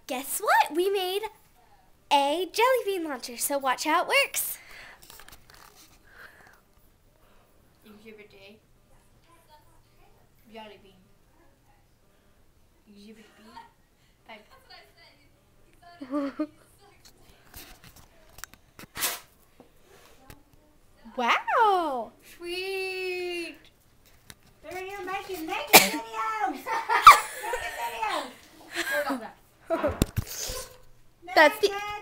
guess what? We made a Jellybean launcher, so watch how it works. Exhibit A. Jellybean. Exhibit B. Pipe. Wow! Sweet! There you making videos! Making videos! That's the